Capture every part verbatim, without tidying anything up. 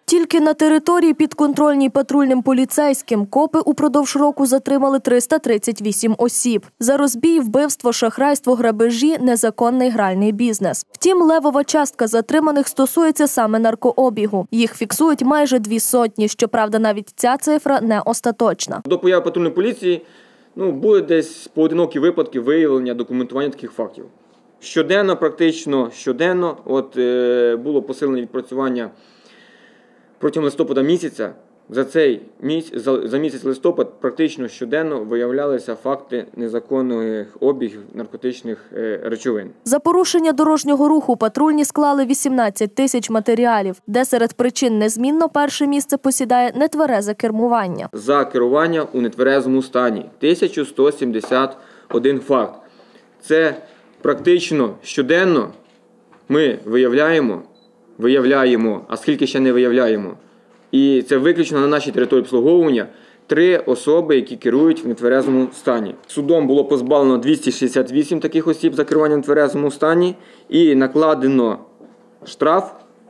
Тільки на території, підконтрольній патрульним поліцейським, копи упродовж року затримали триста тридцять вісім осіб. За розбій, вбивство, шахрайство, грабежі, незаконний гральний бізнес. Втім, левова частка затриманих стосується саме наркообігу. Їх фіксують майже дві сотні, щоправда, навіть ця цифра не остаточна. До появи патрульної поліції ну, були десь поодинокі випадки виявлення, документування таких фактів. Щоденно, практично щоденно, от, е, було посилене відпрацювання протягом листопада місяця. За цей місяць, за, за місяць листопад практично щоденно виявлялися факти незаконних обігів наркотичних е, речовин. За порушення дорожнього руху патрульні склали вісімнадцять тисяч матеріалів, де серед причин незмінно перше місце посідає нетверезе кермування. За керування у нетверезому стані – тисяча сто сімдесят один факт. Це практично щоденно ми виявляємо, виявляємо, а скільки ще не виявляємо. І це виключно на нашій території обслуговування три особи, які керують в нетверезому стані. Судом було позбавлено двісті шістдесят вісім таких осіб за керування в нетверезому стані і накладено штраф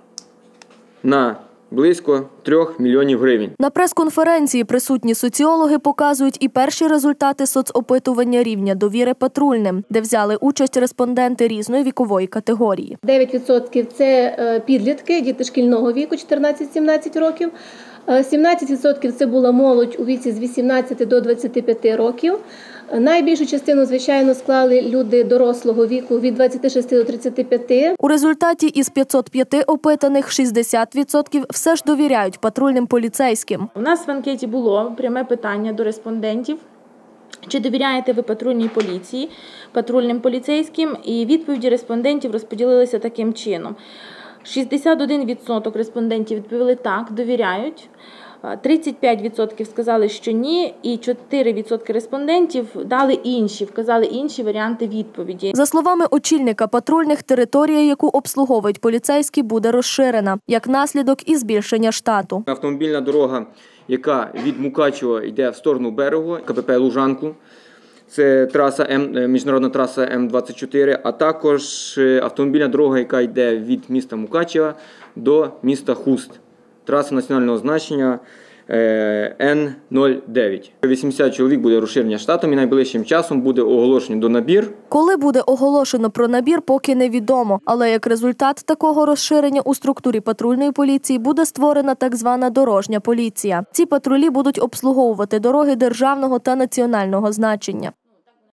на близько трьох мільйонів гривень. На прес-конференції присутні соціологи показують і перші результати соцопитування рівня довіри патрульним, де взяли участь респонденти різної вікової категорії. дев'ять відсотків – це підлітки, діти шкільного віку, чотирнадцять-сімнадцять років. сімнадцять відсотків – це була молодь у віці з вісімнадцяти до двадцяти п'яти років. Найбільшу частину, звичайно, склали люди дорослого віку від двадцяти шести до тридцяти п'яти. У результаті із п'ятсот п'яти опитаних шістдесят відсотків все ж довіряють патрульним поліцейським. У нас в анкеті було пряме питання до респондентів. Чи довіряєте ви патрульній поліції, патрульним поліцейським? І відповіді респондентів розподілилися таким чином. шістдесят один відсоток респондентів відповіли так, довіряють. тридцять п'ять відсотків сказали, що ні, і чотири відсотки респондентів дали інші, вказали інші варіанти відповіді. За словами очільника патрульних, територія, яку обслуговують поліцейські, буде розширена, як наслідок і збільшення штату. Автомобільна дорога, яка від Мукачева йде в сторону берегу, КПП «Лужанку», це траса М, міжнародна траса М двадцять чотири, а також автомобільна дорога, яка йде від міста Мукачева до міста Хуст. Траса національного значення Н нуль дев'ять. вісімдесят чоловік буде розширення штатом і найближчим часом буде оголошено до набір. Коли буде оголошено про набір, поки невідомо. Але як результат такого розширення у структурі патрульної поліції буде створена так звана дорожня поліція. Ці патрулі будуть обслуговувати дороги державного та національного значення.